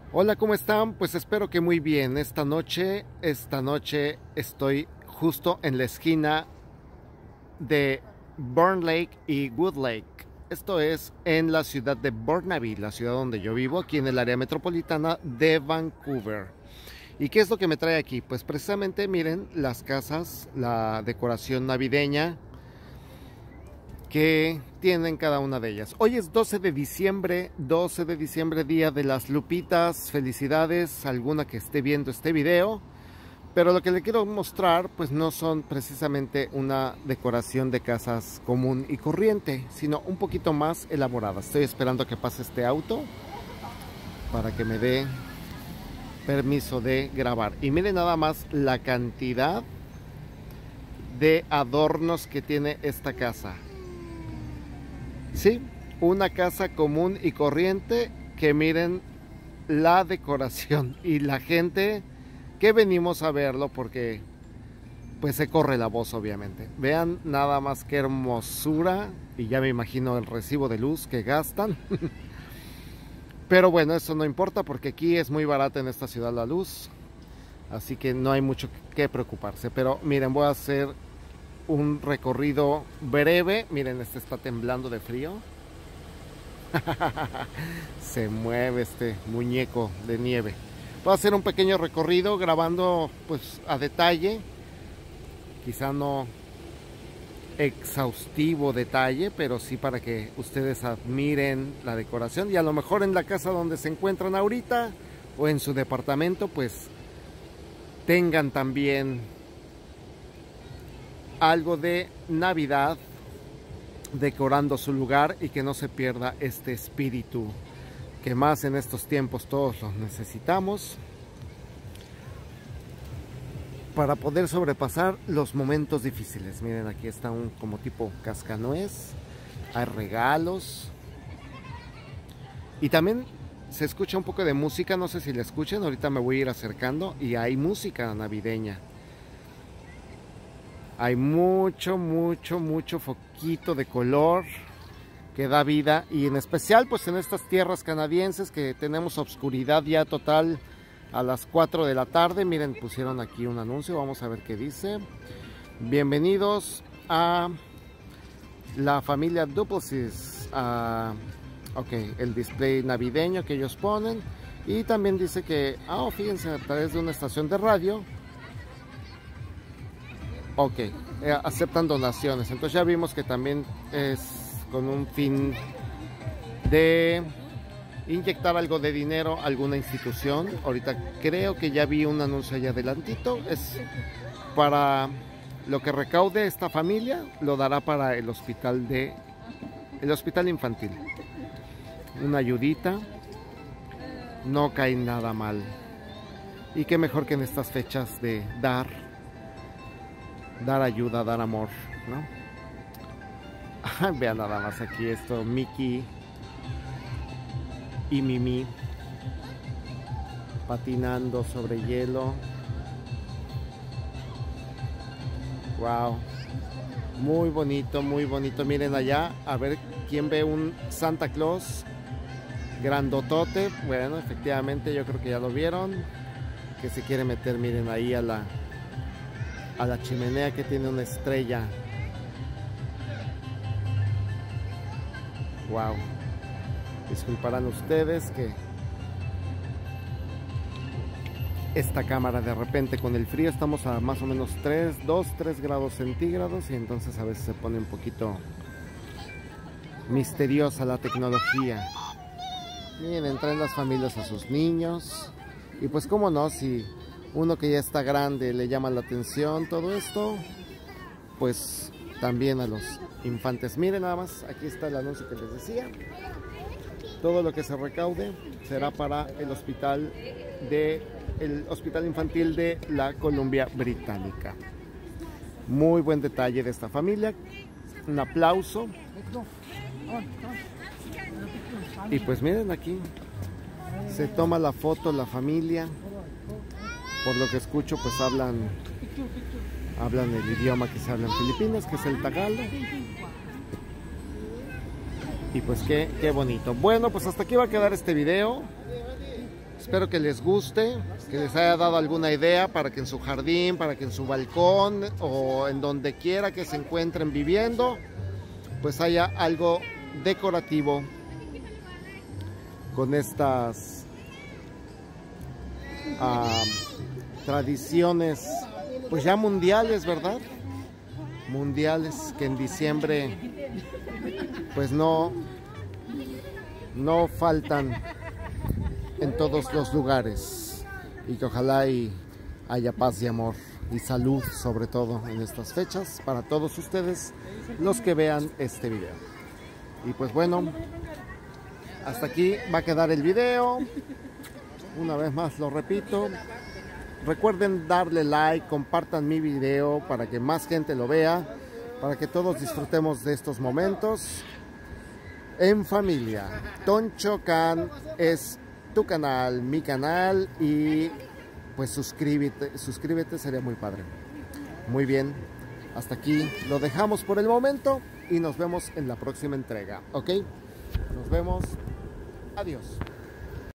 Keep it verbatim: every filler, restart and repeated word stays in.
Hola, ¿cómo están? Pues espero que muy bien. Esta noche, esta noche estoy justo en la esquina de Burn Lake y Wood Lake. Esto es en la ciudad de Burnaby, la ciudad donde yo vivo, aquí en el área metropolitana de Vancouver. ¿Y qué es lo que me trae aquí? Pues precisamente miren las casas, la decoración navideña que tienen cada una de ellas. Hoy es doce de diciembre, doce de diciembre, día de las lupitas. Felicidades a alguna que esté viendo este video. Pero lo que le quiero mostrar pues no son precisamente una decoración de casas común y corriente, sino un poquito más elaborada. Estoy esperando a que pase este auto para que me dé permiso de grabar. Y miren nada más la cantidad de adornos que tiene esta casa. Sí, una casa común y corriente, que miren la decoración y la gente que venimos a verlo, porque pues se corre la voz obviamente. Vean nada más qué hermosura, y ya me imagino el recibo de luz que gastan. Pero bueno, eso no importa porque aquí es muy barata en esta ciudad la luz, así que no hay mucho que preocuparse. Pero miren, voy a hacer un recorrido breve. Miren, este está temblando de frío. Se mueve este muñeco de nieve. Voy a hacer un pequeño recorrido grabando pues a detalle, quizá no exhaustivo detalle, pero sí para que ustedes admiren la decoración, y a lo mejor en la casa donde se encuentran ahorita o en su departamento pues tengan también algo de Navidad decorando su lugar, y que no se pierda este espíritu que más en estos tiempos todos los necesitamos para poder sobrepasar los momentos difíciles. Miren, aquí está un como tipo cascanuez, hay regalos y también se escucha un poco de música. No sé si la escuchan, ahorita me voy a ir acercando y hay música navideña. Hay mucho, mucho, mucho foquito de color que da vida, y en especial pues en estas tierras canadienses que tenemos obscuridad ya total a las cuatro de la tarde. Miren, pusieron aquí un anuncio, vamos a ver qué dice. Bienvenidos a la familia Duplessis. Uh, ok, el display navideño que ellos ponen, y también dice que, ah, oh, fíjense, a través de una estación de radio. Ok, eh, aceptan donaciones. Entonces ya vimos que también es con un fin de inyectar algo de dinero a alguna institución. Ahorita creo que ya vi un anuncio allá adelantito. Es para lo que recaude esta familia, lo dará para el hospital de el hospital infantil. Una ayudita no cae nada mal. Y qué mejor que en estas fechas de dar dar ayuda, dar amor, ¿no? Vean nada más aquí esto, Mickey y Mimi patinando sobre hielo. Wow, muy bonito, muy bonito. Miren allá, a ver quién ve un Santa Claus grandotote. Bueno, efectivamente yo creo que ya lo vieron, que se quiere meter, miren ahí a la a la chimenea que tiene una estrella. Wow, disculparán ustedes que esta cámara de repente con el frío, estamos a más o menos tres, dos, tres grados centígrados, y entonces a veces se pone un poquito misteriosa la tecnología. Miren, traen las familias a sus niños, y pues cómo no, si uno que ya está grande le llama la atención todo esto, pues también a los infantes. Miren nada más, aquí está el anuncio que les decía. Todo lo que se recaude será para el hospital de el hospital infantil de la Columbia Británica. Muy buen detalle de esta familia. Un aplauso. Y pues miren, aquí se toma la foto la familia. Por lo que escucho, pues hablan hablan el idioma que se habla en Filipinas, que es el tagalo. Y pues qué, qué bonito. Bueno, pues hasta aquí va a quedar este video. Espero que les guste, que les haya dado alguna idea para que en su jardín, para que en su balcón o en donde quiera que se encuentren viviendo, pues haya algo decorativo con estas uh, tradiciones pues ya mundiales, ¿verdad? Mundiales que en diciembre pues no, no faltan en todos los lugares, y que ojalá y haya paz y amor y salud, sobre todo en estas fechas, para todos ustedes los que vean este video. Y pues bueno, hasta aquí va a quedar el video. Una vez más lo repito, recuerden darle like, compartan mi video para que más gente lo vea, para que todos disfrutemos de estos momentos en familia. Toncho Can es tu canal, mi canal, y pues suscríbete, suscríbete, sería muy padre. Muy bien, hasta aquí lo dejamos por el momento y nos vemos en la próxima entrega, ¿ok? Nos vemos, adiós.